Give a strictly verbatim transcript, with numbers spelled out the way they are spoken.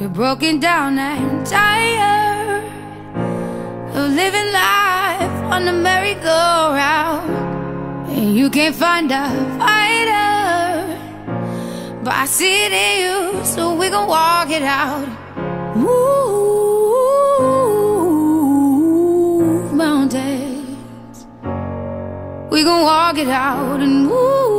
You're broken down and tired of living life on the merry-go-round, and you can't find a fighter, but I see it in you, so we gon' walk it out. Move mountains, we gon' walk it out and move.